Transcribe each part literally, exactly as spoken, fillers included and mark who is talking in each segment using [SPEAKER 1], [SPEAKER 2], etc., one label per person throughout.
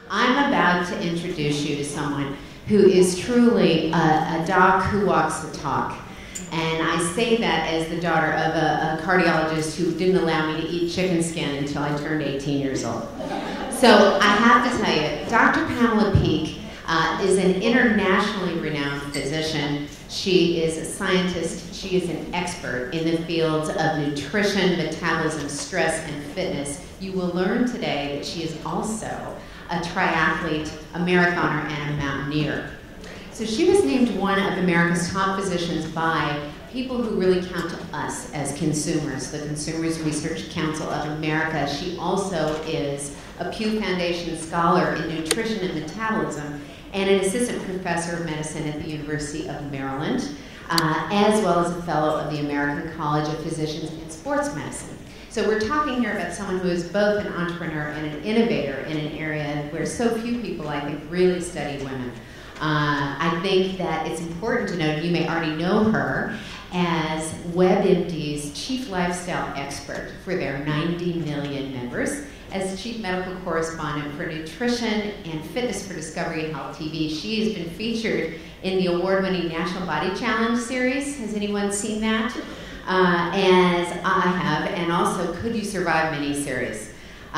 [SPEAKER 1] I'm about to introduce you to someone who is truly a, a doc who walks the talk. And I say that as the daughter of a, a cardiologist who didn't allow me to eat chicken skin until I turned eighteen years old. So I have to tell you, Doctor Pamela Peeke uh, is an internationally renowned physician. She is a scientist. She is an expert in the fields of nutrition, metabolism, stress, and fitness. You will learn today that she is also a triathlete, a marathoner, and a mountaineer. So she was named one of America's top physicians by people who really count to us as consumers, the Consumers Research Council of America. She also is a Pew Foundation scholar in nutrition and metabolism and an assistant professor of medicine at the University of Maryland, uh, as well as a fellow of the American College of Physicians in Sports Medicine. So we're talking here about someone who is both an entrepreneur and an innovator in an area where so few people, I think, really study women. Uh, I think that it's important to note, you may already know her as WebMD's chief lifestyle expert for their ninety million members, as chief medical correspondent for nutrition and fitness for Discovery Health T V. She has been featured in the award-winning National Body Challenge series. Has anyone seen that? Uh, as I have, and also Could You Survive miniseries.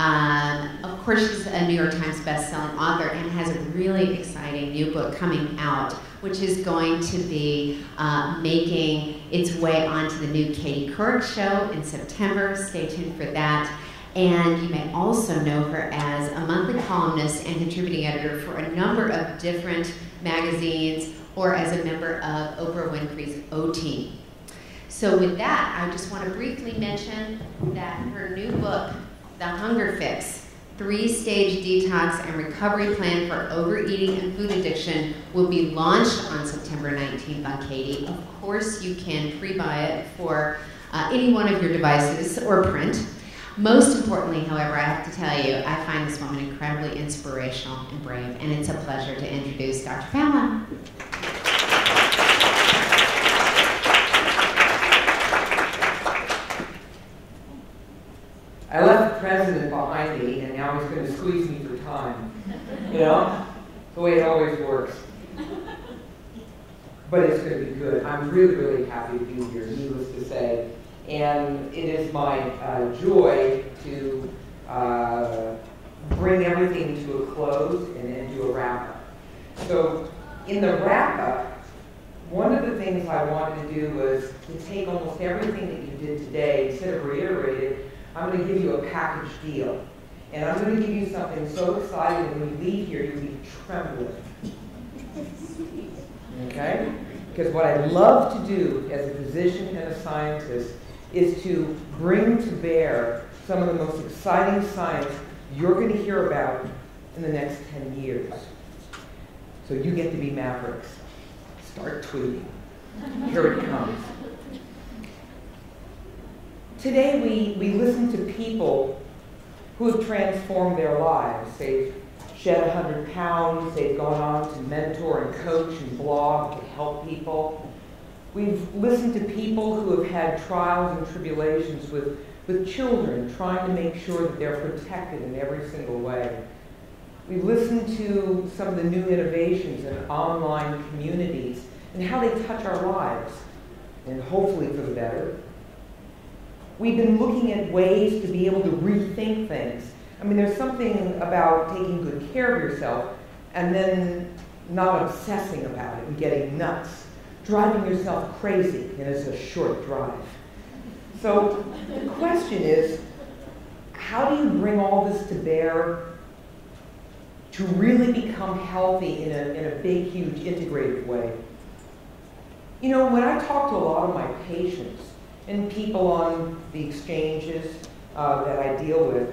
[SPEAKER 1] Um, of course, she's a New York Times best-selling author and has a really exciting new book coming out, which is going to be uh, making its way onto the new Katie Couric show in September. Stay tuned for that. And you may also know her as a monthly columnist and contributing editor for a number of different magazines, or as a member of Oprah Winfrey's O-Team. So with that, I just want to briefly mention that her new book, The Hunger Fix, Three-Stage Detox and Recovery Plan for Overeating and Food Addiction, will be launched on September nineteenth on Katie. Of course, you can pre-buy it for uh, any one of your devices or print. Most importantly, however, I have to tell you, I find this woman incredibly inspirational and brave, and it's a pleasure to introduce Doctor Pamela.
[SPEAKER 2] I left the president behind me, and now he's going to squeeze me for time. You know? The way it always works. But it's going to be good. I'm really, really happy to be here, needless to say. And it is my uh, joy to uh, bring everything to a close and then do a wrap-up. So in the wrap-up, one of the things I wanted to do was to take almost everything that you did today, instead of reiterate it, I'm going to give you a package deal. And I'm going to give you something so exciting that when you leave here, you'll be trembling. Okay? Because what I love to do as a physician and a scientist is to bring to bear some of the most exciting science you're going to hear about in the next ten years. So you get to be mavericks. Start tweeting. Here it comes. Today we, we listen to people who have transformed their lives. They've shed one hundred pounds, they've gone on to mentor and coach and blog to help people. We've listened to people who have had trials and tribulations with, with children, trying to make sure that they're protected in every single way. We've listened to some of the new innovations in online communities and how they touch our lives, and hopefully for the better. We've been looking at ways to be able to rethink things. I mean, there's something about taking good care of yourself and then not obsessing about it and getting nuts, driving yourself crazy, and it's a short drive. So the question is, how do you bring all this to bear to really become healthy in a, in a big, huge, integrated way? You know, when I talk to a lot of my patients and people on the exchanges uh, that I deal with,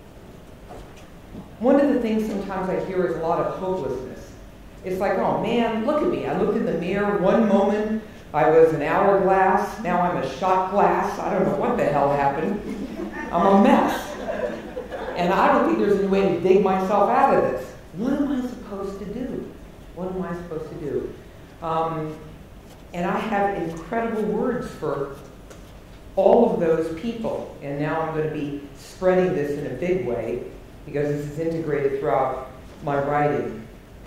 [SPEAKER 2] one of the things sometimes I hear is a lot of hopelessness. It's like, oh man, look at me. I looked in the mirror one moment, I was an hourglass, now I'm a shot glass. I don't know what the hell happened. I'm a mess. And I don't think there's any way to dig myself out of this. What am I supposed to do? What am I supposed to do? Um, and I have incredible words for all of those people. And now I'm going to be spreading this in a big way, because this is integrated throughout my writing.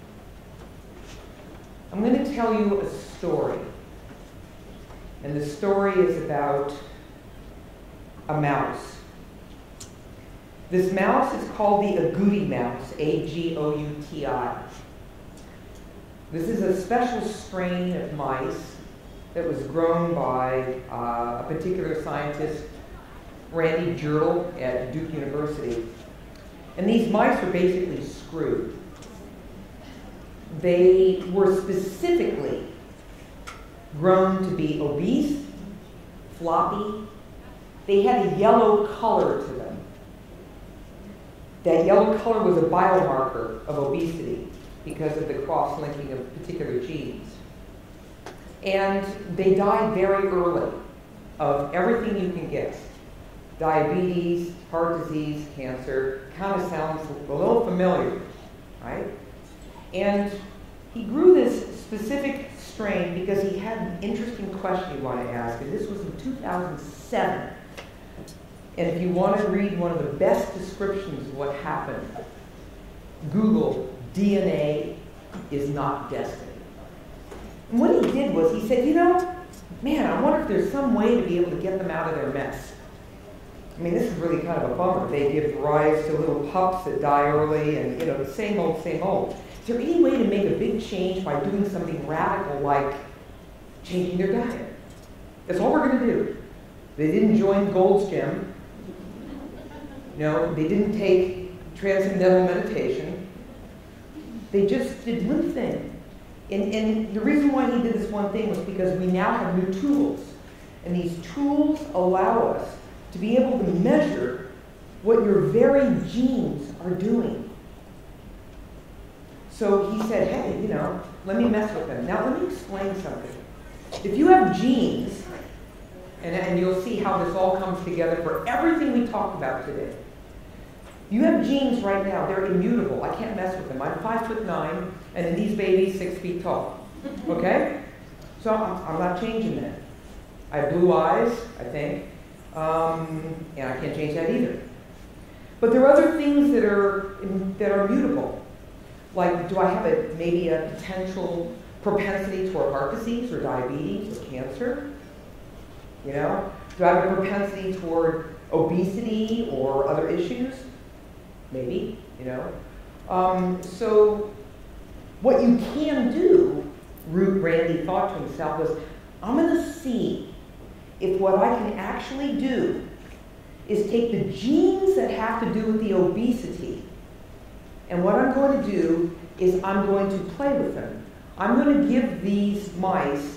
[SPEAKER 2] I'm going to tell you a story. And the story is about a mouse. This mouse is called the agouti mouse, A G O U T I. This is a special strain of mice that was grown by uh, a particular scientist, Randy Jurl at Duke University. And these mice were basically screwed. They were specifically grown to be obese, floppy. They had a yellow color to them. That yellow color was a biomarker of obesity because of the cross-linking of particular genes. And they died very early of everything you can guess. Diabetes, heart disease, cancer. Kind of sounds a little familiar, right? And he grew this specific strain because he had an interesting question he wanted to ask, and this was in two thousand seven. And if you want to read one of the best descriptions of what happened, Google D N A is not destiny. And what he did was he said, you know, man, I wonder if there's some way to be able to get them out of their mess. I mean, this is really kind of a bummer. They give rise to little pups that die early and, you know, the same old, same old. Is there any way to make a big change by doing something radical like changing their diet? That's all we're going to do. They didn't join Gold's Gym. You know, they didn't take transcendental meditation. They just did one thing. And, and the reason why he did this one thing was because we now have new tools. And these tools allow us to be able to measure what your very genes are doing. So he said, hey, you know, let me mess with them. Now let me explain something. If you have genes, and, and you'll see how this all comes together for everything we talked about today. You have genes right now, they're immutable. I can't mess with them. I'm five foot nine, and in these babies, six feet tall. Okay? So I'm, I'm not changing that. I have blue eyes, I think, um, and I can't change that either. But there are other things that are, that are mutable. Like, do I have a, maybe a potential propensity toward heart disease or diabetes or cancer? You know? Do I have a propensity toward obesity or other issues? Maybe, you know. Um, so what you can do, Root Randy thought to himself, was, I'm going to see if what I can actually do is take the genes that have to do with the obesity, and what I'm going to do is I'm going to play with them. I'm going to give these mice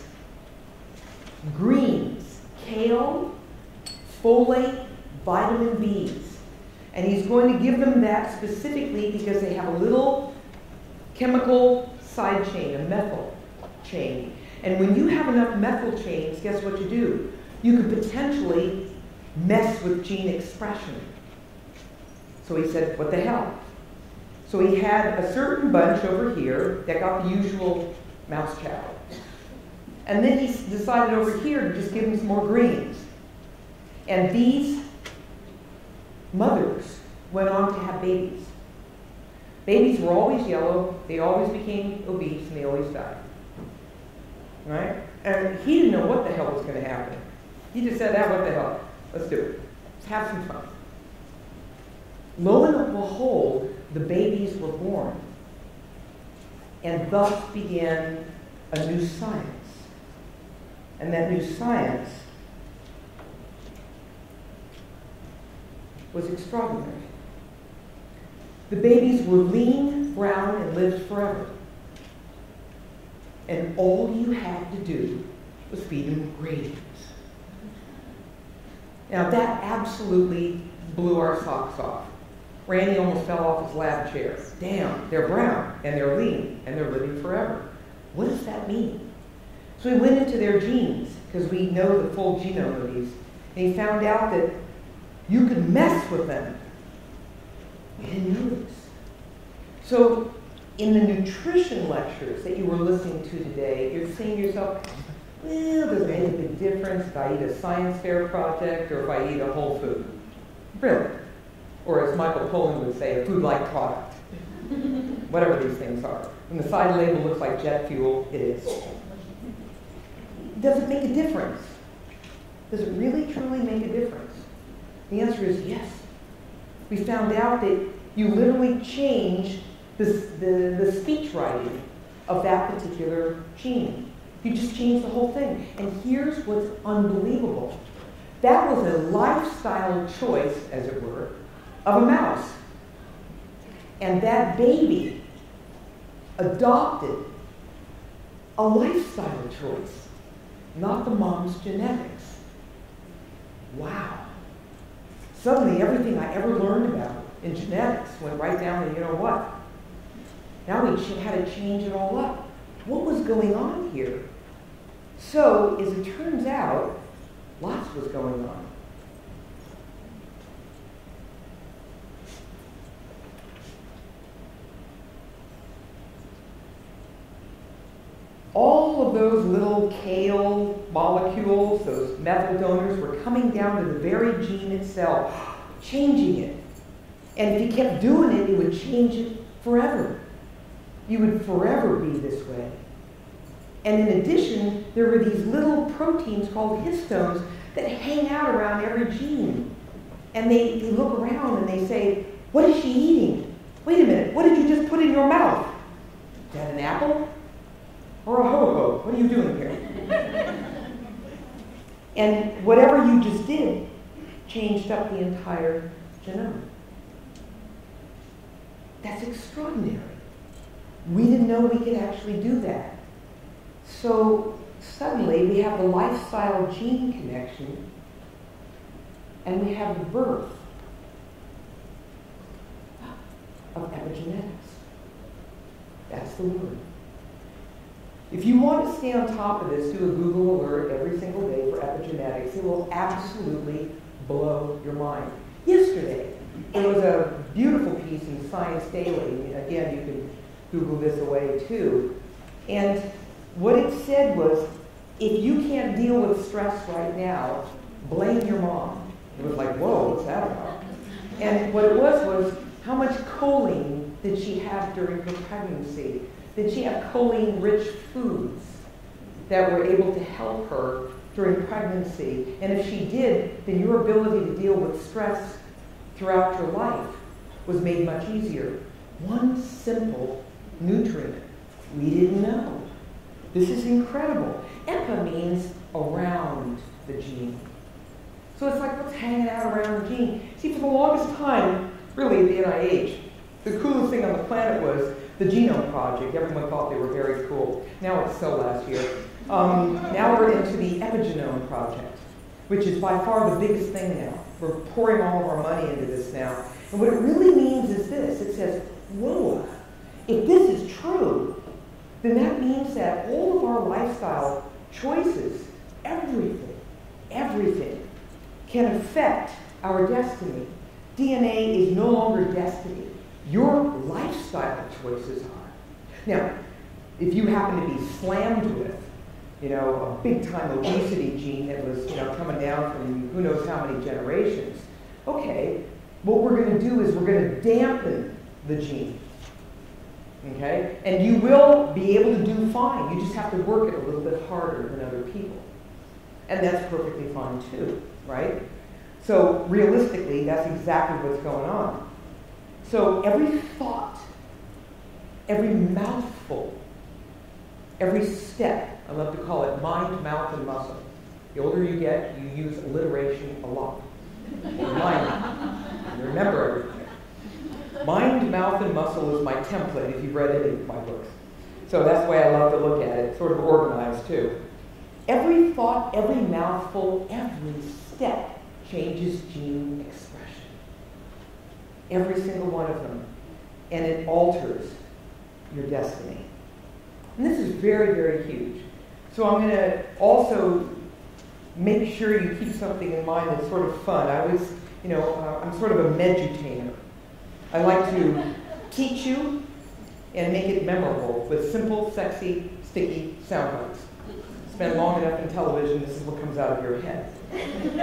[SPEAKER 2] greens, kale, folate, vitamin B's. And he's going to give them that specifically because they have a little chemical side chain, a methyl chain. And when you have enough methyl chains, guess what you do? You could potentially mess with gene expression. So he said, what the hell? So he had a certain bunch over here that got the usual mouse chow. And then he decided over here to just give them some more greens. And these mothers went on to have babies. Babies were always yellow, they always became obese, and they always died. Right? And he didn't know what the hell was going to happen. He just said, ah, what the hell? Let's do it. Let's have some fun. Lo and behold, the babies were born. And thus began a new science. And that new science was extraordinary. The babies were lean, brown, and lived forever. And all you had to do was feed them grains. Now that absolutely blew our socks off. Randy almost fell off his lab chair. Damn, they're brown, and they're lean, and they're living forever. What does that mean? So he went into their genes, because we know the full genome of these, and he found out that you could mess with them. We didn't know this. So in the nutrition lectures that you were listening to today, you're saying to yourself, well, does it make a big difference if I eat a science fair project or if I eat a whole food? Really? Or as Michael Pollan would say, a food-like product. Whatever these things are. When the side label looks like jet fuel, it is. Does it make a difference? Does it really, truly make a difference? The answer is yes. We found out that you literally change the, the, the speech writing of that particular gene. You just change the whole thing. And here's what's unbelievable. That was a lifestyle choice, as it were, of a mouse. And that baby adopted a lifestyle choice, not the mom's genetics. Wow. Suddenly, everything I ever learned about in genetics went right down to, you know what? Now we had to change it all up. What was going on here? So, as it turns out, lots was going on. All of those little kale molecules, those methyl donors, were coming down to the very gene itself, changing it. And if you kept doing it, it would change it forever. You would forever be this way. And in addition, there were these little proteins called histones that hang out around every gene. And they, they look around and they say, what is she eating? Wait a minute, what did you just put in your mouth? Is that an apple? Or a ho-ho? What are you doing here? And whatever you just did changed up the entire genome. That's extraordinary. We didn't know we could actually do that. So suddenly we have the lifestyle gene connection and we have the birth of epigenetics. That's the word. If you want to stay on top of this, do a Google alert every single day for epigenetics. It will absolutely blow your mind. Yesterday, there was a beautiful piece in Science Daily. Again, you can Google this away too. And what it said was, if you can't deal with stress right now, blame your mom. It was like, whoa, what's that about? And what it was was, how much choline did she have during her pregnancy? Did she have choline-rich foods that were able to help her during pregnancy? And if she did, then your ability to deal with stress throughout your life was made much easier. One simple nutrient. We didn't know. This is incredible. Epi means around the gene. So it's like what's hanging out around the gene. See, for the longest time, really at the N I H, the coolest thing on the planet was the Genome Project. Everyone thought they were very cool. Now it's so last year. Um, now we're into the Epigenome Project, which is by far the biggest thing now. We're pouring all of our money into this now. And what it really means is this. It says, whoa, if this is true, then that means that all of our lifestyle choices, everything, everything, can affect our destiny. D N A is no longer destiny. Your lifestyle choices are. Now, if you happen to be slammed with, you know, a big-time obesity gene that was, you know, coming down from who knows how many generations, okay, what we're going to do is we're going to dampen the gene, okay? And you will be able to do fine. You just have to work it a little bit harder than other people. And that's perfectly fine too, right? So realistically, that's exactly what's going on. So every thought, every mouthful, every step, I love to call it mind, mouth, and muscle. The older you get, you use alliteration a lot. Mind, you remember everything. Mind, mouth, and muscle is my template if you've read any of my books. So that's the way I love to look at it, sort of organized too. Every thought, every mouthful, every step changes gene expression. Every single one of them. And it alters your destiny. And this is very, very huge. So I'm going to also make sure you keep something in mind that's sort of fun. I was, you know, uh, I'm sort of a medutainer. I like to teach you and make it memorable with simple, sexy, sticky sound bites. Spend long enough in television, this is what comes out of your head.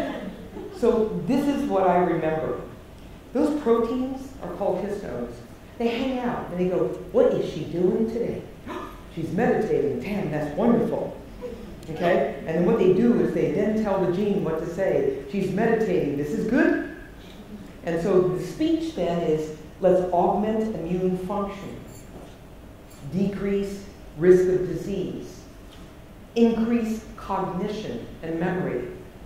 [SPEAKER 2] So this is what I remember. Those proteins are called histones. They hang out and they go, what is she doing today? She's meditating. Damn, that's wonderful. Okay? And then what they do is they then tell the gene what to say. She's meditating. This is good. And so the speech then is, let's augment immune function, decrease risk of disease, increase cognition and memory,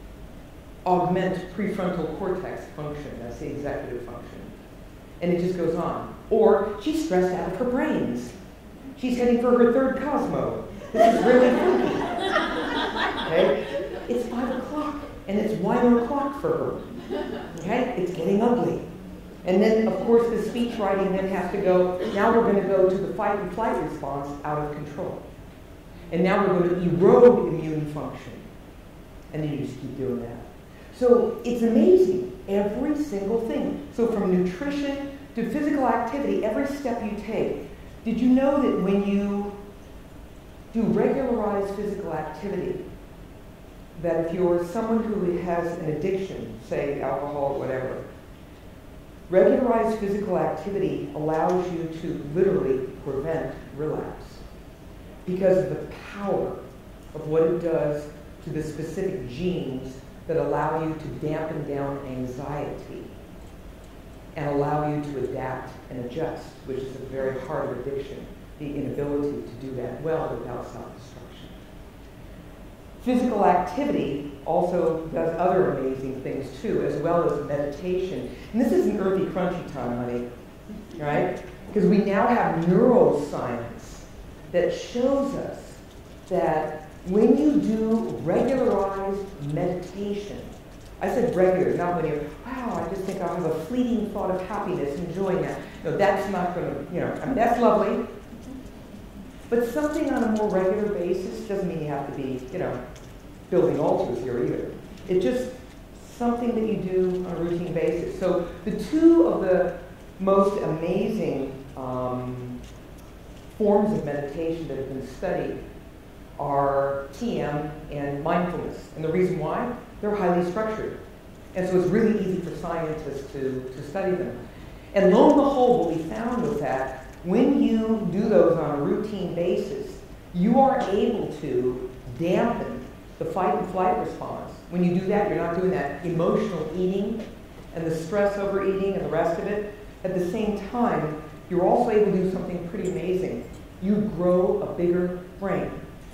[SPEAKER 2] augment prefrontal cortex function. That's the executive function. And it just goes on. Or she's stressed out of her brains. She's heading for her third Cosmo. This is really funky. Okay? It's five o'clock, and it's one o'clock for her. Okay? It's getting ugly. And then, of course, the speech writing then has to go, now we're going to go to the fight and flight response out of control. And now we're going to erode immune function. And then you just keep doing that. So it's amazing, every single thing. So from nutrition to physical activity, every step you take. Did you know that when you do regularized physical activity, that if you're someone who has an addiction, say alcohol or whatever, regularized physical activity allows you to literally prevent relapse because of the power of what it does to the specific genes that allow you to dampen down anxiety and allow you to adapt and adjust, which is a very hard addiction, the inability to do that well without self-destruction. Physical activity also does other amazing things too, as well as meditation. And this isn't earthy crunchy time, honey, right? Because we now have neuroscience that shows us that when you do regularized meditation, I said regular, not when you're, wow, I just think I'll have a fleeting thought of happiness, enjoying that. No, that's not going to, you know, I mean, that's lovely. But something on a more regular basis doesn't mean you have to be, you know, building altars here either. It's just something that you do on a routine basis. So the two of the most amazing um, forms of meditation that have been studied are T M and mindfulness. And the reason why? They're highly structured. And so it's really easy for scientists to, to study them. And lo and behold, what we found was that when you do those on a routine basis, you are able to dampen the fight and flight response. When you do that, you're not doing that emotional eating and the stress over eating and the rest of it. At the same time, you're also able to do something pretty amazing. You grow a bigger brain.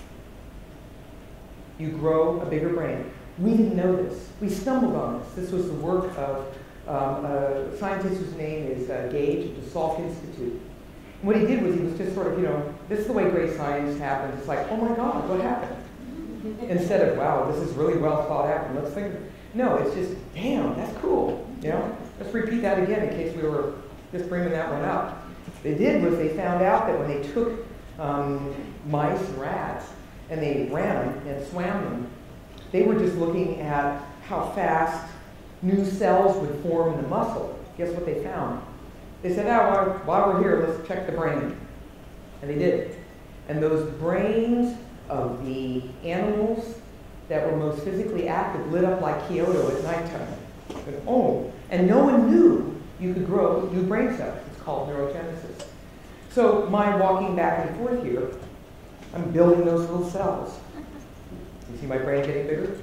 [SPEAKER 2] You grow a bigger brain. We didn't know this. We stumbled on this. This was the work of um, a scientist whose name is uh, Gage at the Salk Institute. And what he did was he was just sort of, you know, this is the way great science happens. It's like, oh my God, what happened? Instead of, wow, this is really well thought out, and let's think of it. No, it's just, damn, that's cool. You know, let's repeat that again in case we were just bringing that one up. What they did was they found out that when they took um, mice and rats and they ran them and swam them, they were just looking at how fast new cells would form in the muscle. Guess what they found? They said, oh, while we're here, let's check the brain. And they did. And those brains of the animals that were most physically active lit up like Kyoto at nighttime. And, oh, and no one knew you could grow new brain cells. It's called neurogenesis. So my walking back and forth here, I'm building those little cells. You see my brain getting bigger?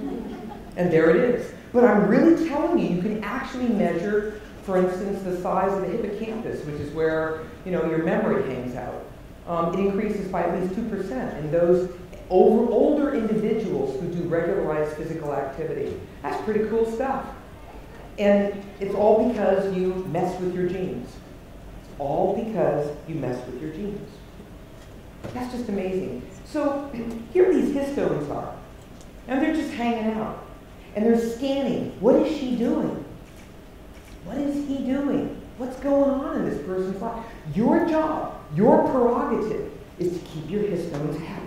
[SPEAKER 2] And there it is. But I'm really telling you, you can actually measure, for instance, the size of the hippocampus, which is where, you know, your memory hangs out. Um, it increases by at least two percent in those over, older individuals who do regularized physical activity. That's pretty cool stuff. And it's all because you mess with your genes. It's all because you mess with your genes. That's just amazing. So here these histones are. And they're just hanging out. And they're scanning. What is she doing? What is he doing? What's going on in this person's life? Your job, your prerogative, is to keep your histones happy.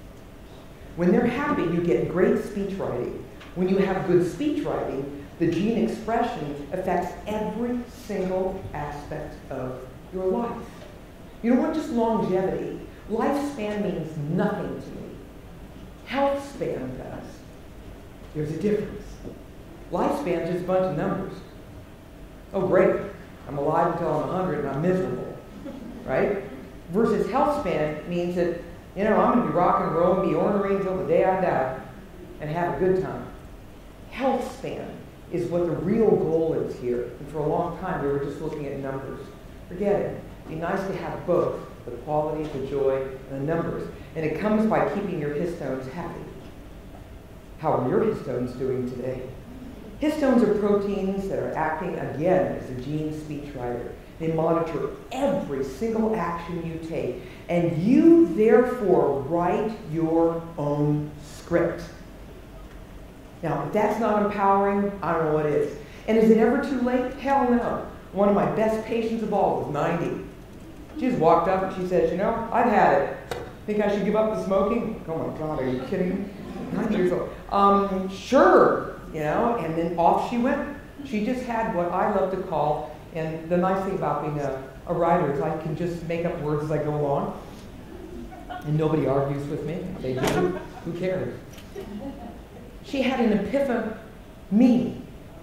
[SPEAKER 2] When they're happy, you get great speech writing. When you have good speech writing, the gene expression affects every single aspect of your life. You don't want just longevity. Lifespan means nothing to me. Health span does. There's a difference. Lifespan is just a bunch of numbers. Oh, great. I'm alive until I'm one hundred and I'm miserable, right? Versus health span means that, you know, I'm going to be rock and roll and be ornery until the day I die and have a good time. Health span is what the real goal is here. And for a long time, we were just looking at numbers. Forget it. It'd be nice to have both, the quality, the joy, and the numbers. And it comes by keeping your histones happy. How are your histones doing today? Histones are proteins that are acting, again, as a gene speechwriter. They monitor every single action you take. And you, therefore, write your own script. Now, if that's not empowering, I don't know what is. And is it ever too late? Hell no. One of my best patients of all was ninety. She just walked up and she said, you know, I've had it. Think I should give up the smoking? Oh my God, are you kidding me? ninety years old. Um, sure, you know, and then off she went. She just had what I love to call, and the nice thing about being a, a writer is I can just make up words as I go along, and nobody argues with me. They do. Who cares? She had an epiphany.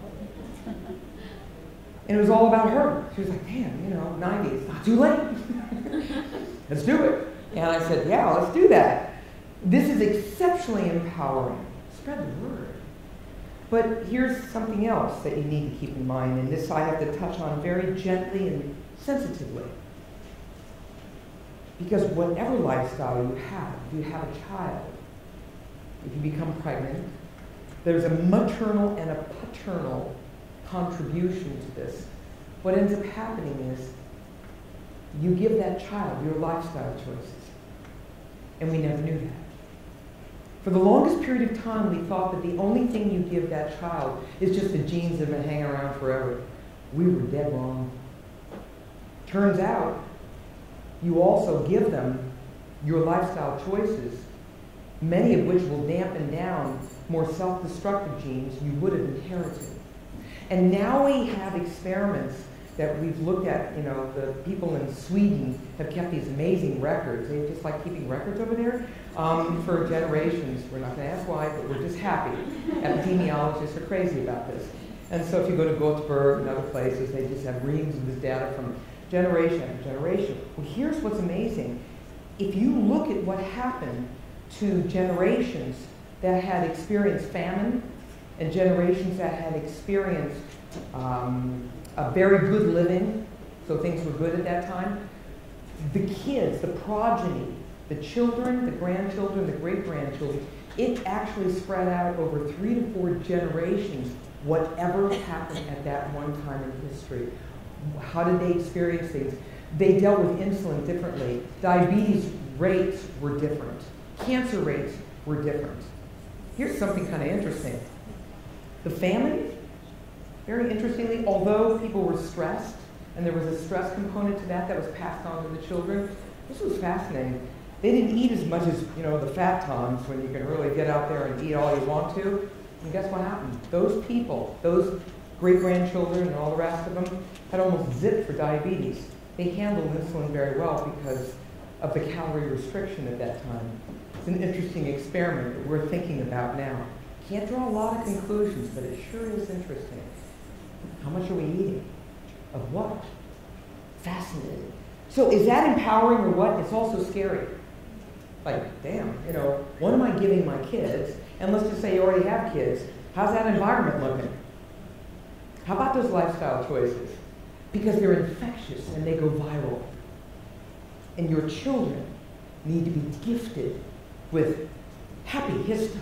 [SPEAKER 2] And it was all about her. She was like, damn, you know, ninety, it's not too late. Let's do it. And I said, yeah, let's do that. This is exceptionally empowering. Spread the word. But here's something else that you need to keep in mind, and this I have to touch on very gently and sensitively. Because whatever lifestyle you have, if you have a child, if you become pregnant, there's a maternal and a paternal contribution to this. What ends up happening is you give that child your lifestyle choices. And we never knew that. For the longest period of time, we thought that the only thing you give that child is just the genes that have been hanging around forever. We were dead wrong. Turns out, you also give them your lifestyle choices, many of which will dampen down more self-destructive genes you would have inherited. And now we have experiments that we've looked at. You know, the people in Sweden have kept these amazing records. They just like keeping records over there um, for generations. We're not going to ask why, but we're just happy. Epidemiologists are crazy about this. And so if you go to Göteborg and other places, they just have reams of this data from generation after generation. Well, here's what's amazing. If you look at what happened to generations that had experienced famine and generations that had experienced um, a very good living, so things were good at that time, the kids, the progeny, the children, the grandchildren, the great-grandchildren, it actually spread out over three to four generations, whatever happened at that one time in history. How did they experience things? They dealt with insulin differently. Diabetes rates were different. Cancer rates were different. Here's something kind of interesting. The famine, very interestingly, although people were stressed, and there was a stress component to that that was passed on to the children, this was fascinating. They didn't eat as much as, you know, the fat times when you can really get out there and eat all you want to. And guess what happened? Those people, those great-grandchildren and all the rest of them, had almost zipped for diabetes. They handled insulin very well because of the calorie restriction at that time. It's an interesting experiment that we're thinking about now. Can't draw a lot of conclusions, but it sure is interesting. How much are we eating? Of what? Fascinating. So is that empowering or what? It's also scary. Like, damn, you know, what am I giving my kids? And let's just say you already have kids. How's that environment looking? How about those lifestyle choices? Because they're infectious and they go viral. And your children need to be gifted with happy histones.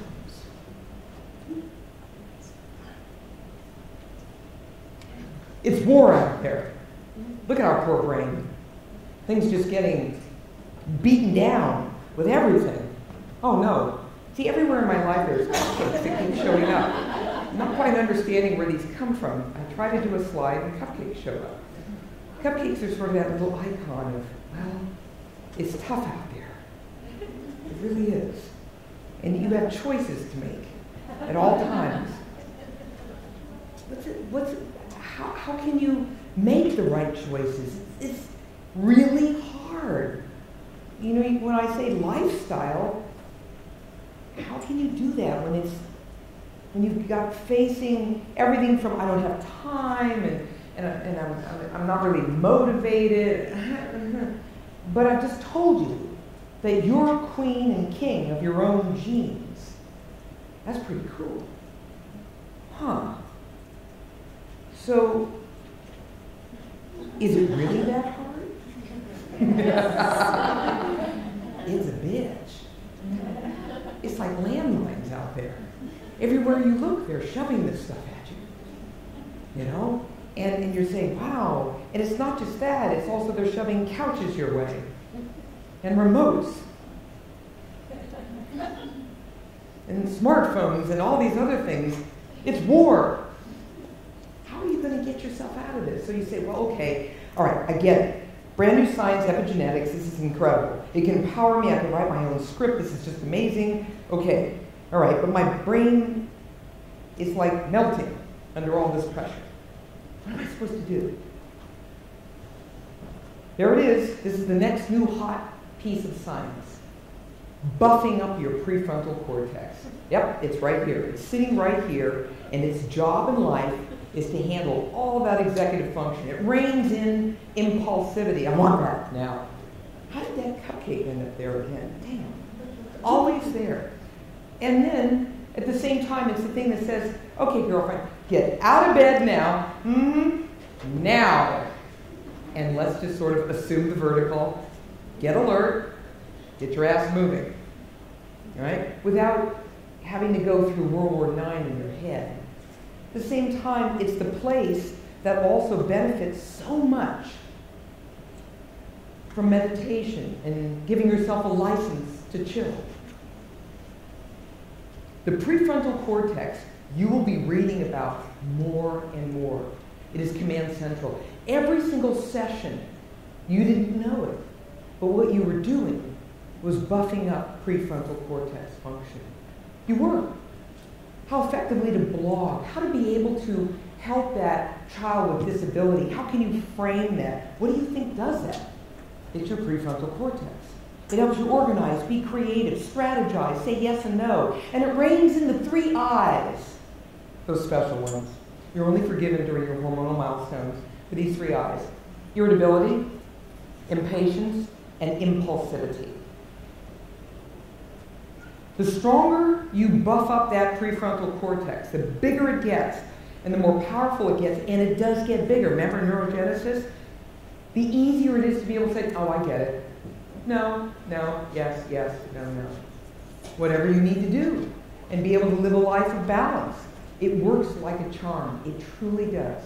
[SPEAKER 2] It's war out there. Look at our poor brain. Things just getting beaten down with everything. Oh no. See, everywhere in my life there's cupcakes that keep showing up. I'm not quite understanding where these come from. I try to do a slide and cupcakes show up. Cupcakes are sort of that little icon of, well, it's tough out there. It really is. And you have choices to make at all times. What's it, what's it, how, how can you make the right choices? It's really hard. You know, when I say lifestyle, how can you do that when it's when you've got facing everything from I don't have time and, and, I, and I'm, I'm, I'm not really motivated. But I've just told you that you're queen and king of your own genes. That's pretty cool. Huh. So, is it really that hard? It's a bitch. It's like landmines out there. Everywhere you look, they're shoving this stuff at you. You know? And, and you're saying, wow. And it's not just that, it's also they're shoving couches your way. And remotes. And smartphones and all these other things. It's war. How are you going to get yourself out of this? So you say, well, okay, all right, I get it. Brand new science, epigenetics, this is incredible. It can empower me, I can write my own script, this is just amazing. Okay, all right, but my brain is like melting under all this pressure. What am I supposed to do? There it is. This is the next new hot piece of science. Buffing up your prefrontal cortex. Yep, it's right here. It's sitting right here, and its job in life is to handle all that executive function. It reins in impulsivity. I want that now. How did that cupcake end up there again? Damn. Always there. And then, at the same time, it's the thing that says, okay, girlfriend, get out of bed now. Mm-hmm. Now. And let's just sort of assume the vertical. Get alert. Get your ass moving. All right? Without having to go through World War Nine in your head. At the same time, it's the place that also benefits so much from meditation and giving yourself a license to chill. The prefrontal cortex, you will be reading about more and more. It is command central. Every single session, you didn't know it, but what you were doing was buffing up prefrontal cortex function. You were. How effectively to blog, how to be able to help that child with disability. How can you frame that? What do you think does that? It's your prefrontal cortex. It helps you organize, be creative, strategize, say yes and no. And it reins in the three I's, those special ones. You're only forgiven during your hormonal milestones for these three I's. Irritability, impatience, and impulsivity. The stronger you buff up that prefrontal cortex, the bigger it gets, and the more powerful it gets, and it does get bigger. Remember neurogenesis? The easier it is to be able to say, oh, I get it. No, no, yes, yes, no, no. Whatever you need to do, and be able to live a life of balance. It works like a charm. It truly does.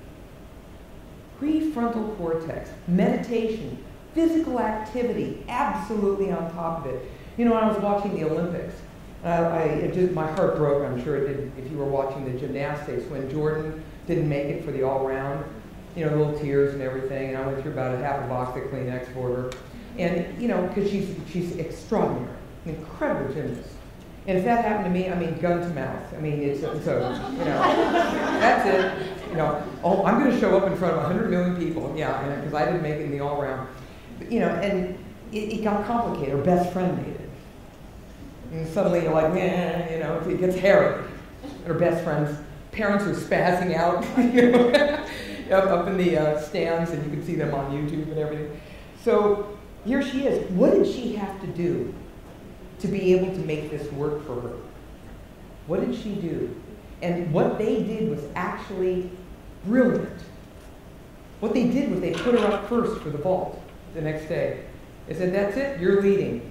[SPEAKER 2] Prefrontal cortex, meditation, physical activity, absolutely on top of it. You know, when I was watching the Olympics, uh, I, it just, my heart broke, I'm sure it did if you were watching the gymnastics, when Jordan didn't make it for the all-round, you know, little tears and everything, and I went through about a half a box of Kleenex for her. And, you know, because she's, she's extraordinary, an incredible gymnast. And if that happened to me, I mean, gun to mouth. I mean, it's, it's over, you know. That's it. You know, oh, I'm going to show up in front of one hundred million people. Yeah, because I didn't make it in the all-round. You know, and it, it got complicated. Her best friend made it. And suddenly you're like, eh, you know, it gets hairy. Her best friend's parents are spazzing out, you know, up, up in the uh, stands, and you can see them on YouTube and everything. So here she is. What did she have to do to be able to make this work for her? What did she do? And what they did was actually brilliant. What they did was they put her up first for the vault the next day. They said, that's it, you're leading.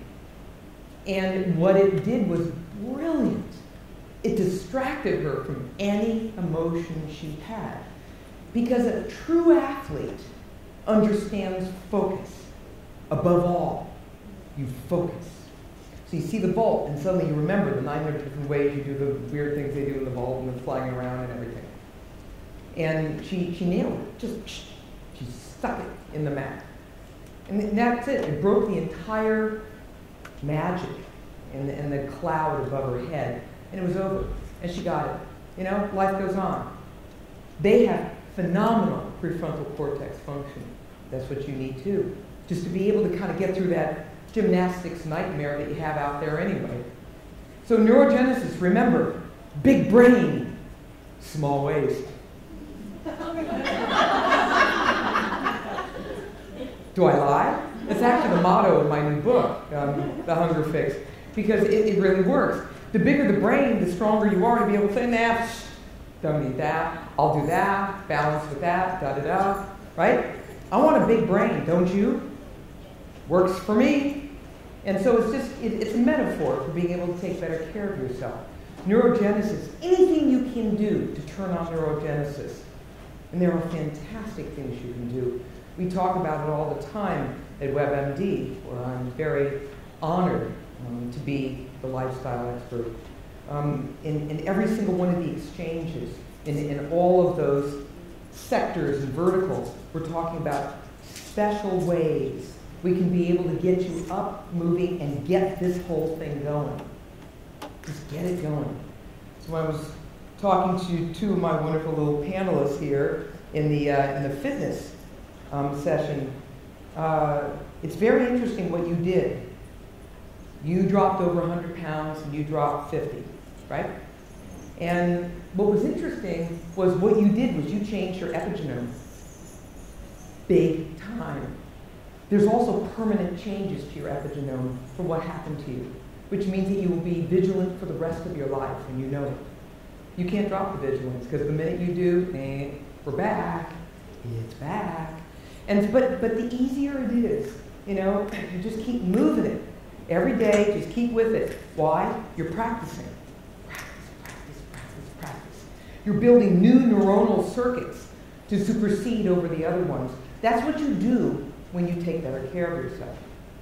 [SPEAKER 2] And what it did was brilliant. It distracted her from any emotion she had. Because a true athlete understands focus. Above all, you focus. So you see the vault, and suddenly you remember the nine hundred different ways you do the weird things they do in the vault and the flying around and everything. And she, she nailed it. Just, she stuck it in the mat. And that's it. It broke the entire magic and the, and the cloud above her head. And it was over. And she got it. You know, life goes on. They have phenomenal prefrontal cortex function. That's what you need too. Just to be able to kind of get through that gymnastics nightmare that you have out there anyway. So neurogenesis, remember, big brain, small waist. Do I lie? It's actually the motto of my new book, um, The Hunger Fix, because it, it really works. The bigger the brain, the stronger you are to be able to say, nah, psh, don't need that, I'll do that, balance with that, da-da-da, right? I want a big brain, don't you? Works for me. And so it's just, it, it's a metaphor for being able to take better care of yourself. Neurogenesis, anything you can do to turn on neurogenesis. And there are fantastic things you can do. We talk about it all the time at WebMD, where I'm very honored um, to be the lifestyle expert. Um, in, in every single one of the exchanges, in, in all of those sectors and verticals, we're talking about special ways we can be able to get you up, moving, and get this whole thing going. Just get it going. So I was talking to two of my wonderful little panelists here in the, uh, in the fitness um, session. Uh, it's very interesting what you did. You dropped over one hundred pounds and you dropped fifty, right? And what was interesting was what you did was you changed your epigenome. Big time. There's also permanent changes to your epigenome for what happened to you, which means that you will be vigilant for the rest of your life, and you know it. You can't drop the vigilance, because the minute you do, eh, we're back, it's back. And, but, but the easier it is, you know, you just keep moving it. Every day, just keep with it. Why? You're practicing. Practice, practice, practice, practice. You're building new neuronal circuits to supersede over the other ones. That's what you do when you take better care of yourself.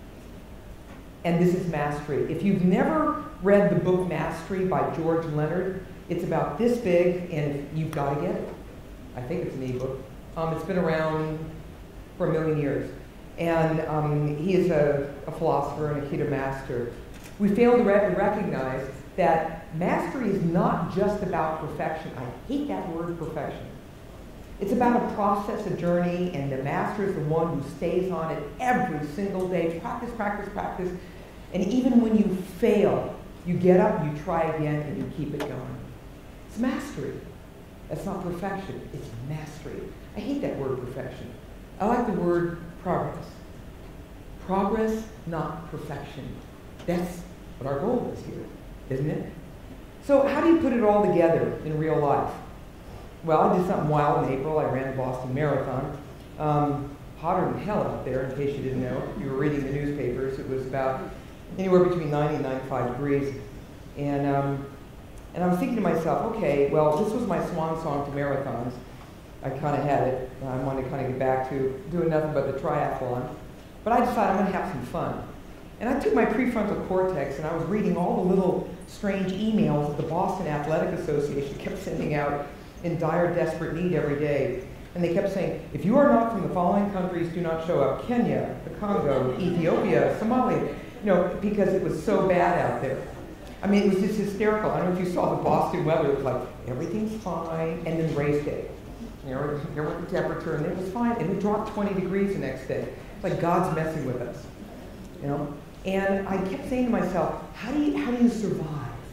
[SPEAKER 2] And this is mastery. If you've never read the book Mastery by George Leonard, it's about this big, and you've got to get it. I think it's an ebook. Um, it's been around for a million years. And um, he is a, a philosopher and a Keto master. We fail to re recognize that mastery is not just about perfection. I hate that word, perfection. It's about a process, a journey, and the master is the one who stays on it every single day. Practice, practice, practice. And even when you fail, you get up, you try again, and you keep it going. It's mastery. That's not perfection. It's mastery. I hate that word, perfection. I like the word progress. Progress, not perfection. That's what our goal is here, isn't it? So how do you put it all together in real life? Well, I did something wild in April. I ran the Boston Marathon. Um, hotter than hell out there, in case you didn't know. If you were reading the newspapers, it was about anywhere between ninety and ninety-five degrees. And, um, and I was thinking to myself, okay, well, this was my swan song to marathons. I kind of had it. I wanted to kind of get back to doing nothing but the triathlon. But I decided I'm going to have some fun. And I took my prefrontal cortex and I was reading all the little strange emails that the Boston Athletic Association kept sending out in dire, desperate need every day. And they kept saying, if you are not from the following countries, do not show up. Kenya, the Congo, Ethiopia, Somalia. You know, because it was so bad out there. I mean, it was just hysterical. I don't know if you saw the Boston weather. It was like, everything's fine, and then race day. You know, here went the temperature, and it was fine, and it dropped twenty degrees the next day. It's like God's messing with us, you know? And I kept saying to myself, how do you, how do you survive?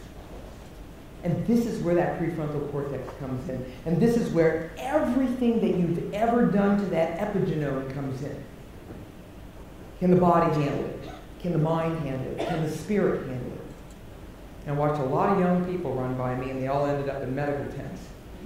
[SPEAKER 2] And this is where that prefrontal cortex comes in. And this is where everything that you've ever done to that epigenome comes in. Can the body handle it? Can the mind handle it? Can the spirit handle it? And I watched a lot of young people run by me, and they all ended up in medical tents.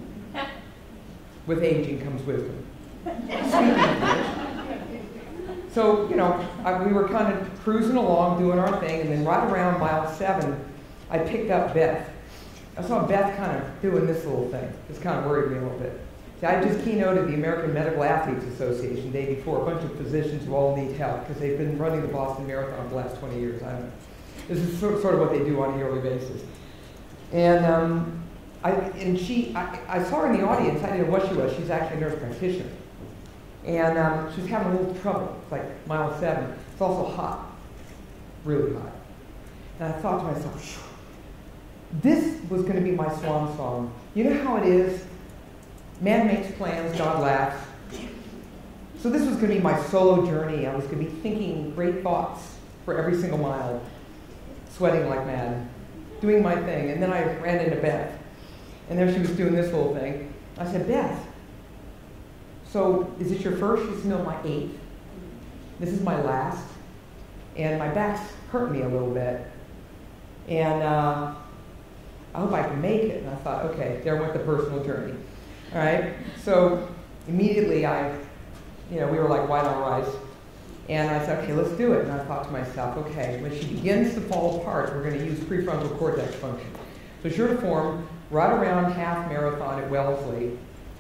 [SPEAKER 2] With aging comes wisdom. Speaking of which, so, you know, I, we were kind of cruising along, doing our thing, and then right around mile seven, I picked up Beth. I saw Beth kind of doing this little thing. This kind of worried me a little bit. See, I just keynoted the American Medical Athletes Association the day before, a bunch of physicians who all need help because they've been running the Boston Marathon for the last twenty years. I don't know. This is sort of, sort of what they do on a yearly basis. And um, I, and she, I, I saw her in the audience. I didn't know what she was. She's actually a nurse practitioner. And um, she was having a little trouble. It's like mile seven. It's also hot, really hot. And I thought to myself, phew, this was going to be my swan song. You know how it is? Man makes plans, God laughs. So this was going to be my solo journey. I was going to be thinking great thoughts for every single mile, sweating like mad, doing my thing. And then I ran into Beth. And there she was doing this little thing. I said, Beth, so is it your first? She said, no, my eighth. This is my last. And my back's hurt me a little bit. And uh, I hope I can make it. And I thought, okay, there went the personal journey. All right? So immediately I, you know, we were like white on rice. And I said, okay, let's do it. And I thought to myself, okay, when she begins to fall apart, we're going to use prefrontal cortex function. So sure to form, right around half marathon at Wellesley,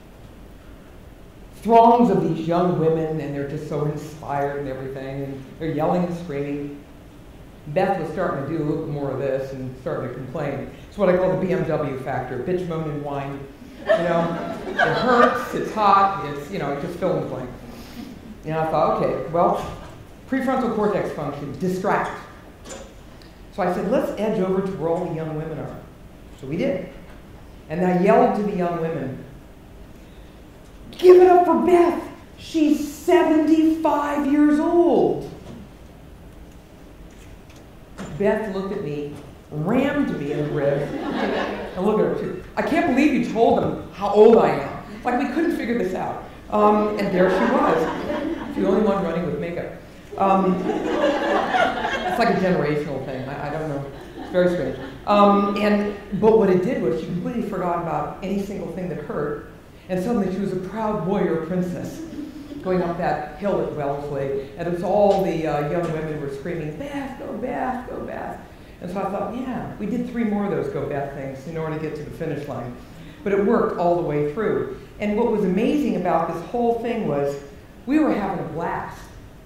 [SPEAKER 2] throngs of these young women, and they're just so inspired and everything, and they're yelling and screaming. Beth was starting to do a little bit more of this and starting to complain. It's what I call the B M W factor, bitch, moan, and whine. You know, it hurts, it's hot, it's, you know, just fill in the blank. And I thought, okay, well, prefrontal cortex function, distract. So I said, let's edge over to where all the young women are. So we did. And I yelled to the young women, give it up for Beth. She's seventy-five years old. Beth looked at me, rammed me in the rib, and look at her too. I can't believe you told them how old I am. Like we couldn't figure this out. Um, and there she was, the only one running with makeup. Um, it's like a generational thing. I, I don't know. It's very strange. Um, and but what it did was she completely forgot about any single thing that hurt. And suddenly she was a proud warrior princess going up that hill at Wellesley. And it was all the uh, young women were screaming, Beth, go Beth, go Beth. And so I thought, yeah, we did three more of those go Beth things in order to get to the finish line. But it worked all the way through. And what was amazing about this whole thing was we were having a blast.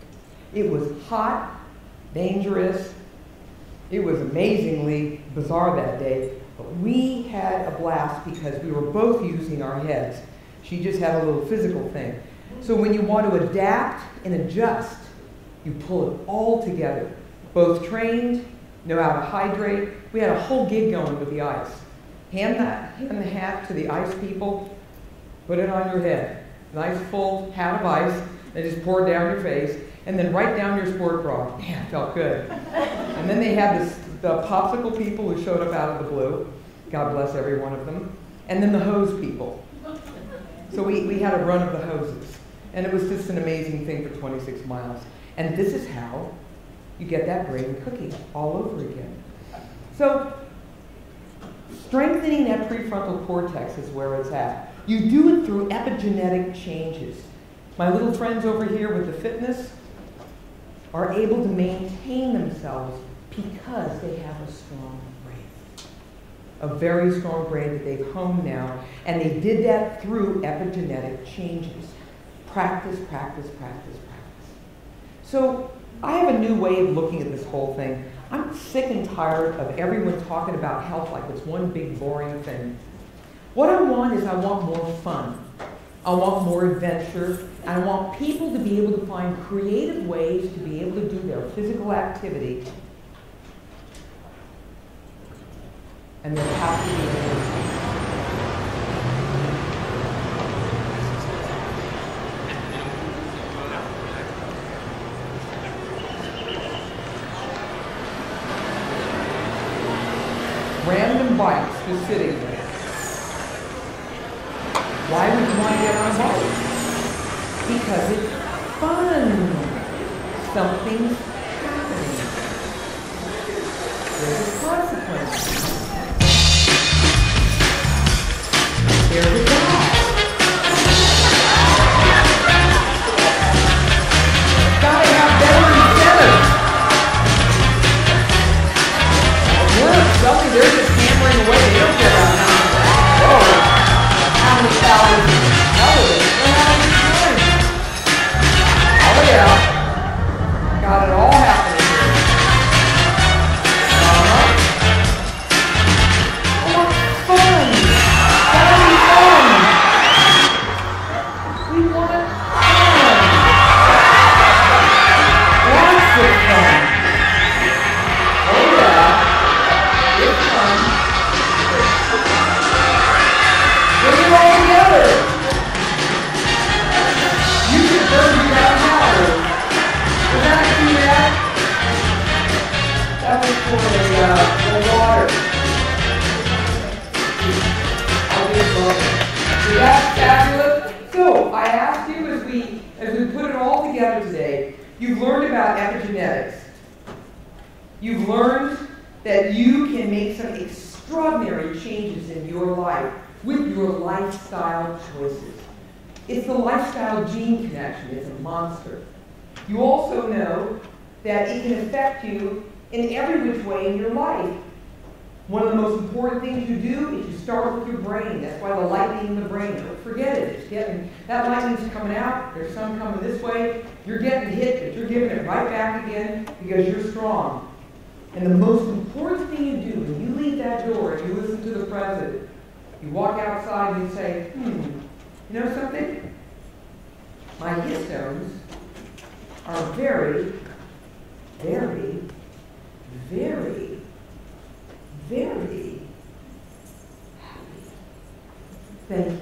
[SPEAKER 2] It was hot, dangerous. It was amazingly bizarre that day. But we had a blast because we were both using our heads. She just had a little physical thing. So when you want to adapt and adjust, you pull it all together. Both trained, know how to hydrate. We had a whole gig going with the ice. Hand the, hand the hat to the ice people, put it on your head. Nice full hat of ice, and just pour it down your face, and then right down your sport bra. Man, it felt good. And then they had this, the popsicle people who showed up out of the blue. God bless every one of them. And then the hose people. So we, we had a run of the hoses. And it was just an amazing thing for twenty-six miles. And this is how you get that brain cooking all over again. So strengthening that prefrontal cortex is where it's at. You do it through epigenetic changes. My little friends over here with the fitness are able to maintain themselves because they have a strong brain. A very strong brain that they've honed now. And they did that through epigenetic changes. Practice, practice, practice, practice. So I have a new way of looking at this whole thing. I'm sick and tired of everyone talking about health like it's one big boring thing. What I want is I want more fun. I want more adventure. And I want people to be able to find creative ways to be able to do their physical activity. And they'll have to be able to. Random bikes just sitting there. Why would you want to get on a bike? Because it's fun. Something's happening. There's a consequence. There's a guy. Gotta have better incentives. Something, they're just hammering away. They don't care about how many, whoa, how many calories in the television. They're having fun. Oh yeah. Got it all happening here. Uh-huh. I want fun. Gotta be fun. We want fun. Lots of fun. Oh yeah. It's fun. Bring it all together. You can burn me down calories. Was that see that? That was for the, uh, the water. I'll be a book. So that's fabulous. So I asked you as we as we put it all together today, you've learned about epigenetics. You've learned that you can make some extraordinary changes in your life with your lifestyle choices. It's the lifestyle gene connection. It's a monster. You also know that it can affect you in every which way in your life. One of the most important things you do is you start with your brain. That's why the lightning in the brain, don't forget it. It's getting, that lightning's coming out, there's some coming this way, you're getting hit, but you're giving it right back again because you're strong. And the most important thing you do when you leave that door and you listen to the president, you walk outside and you say, hmm, you know something? My histones are very, very, very, very happy. Thank you.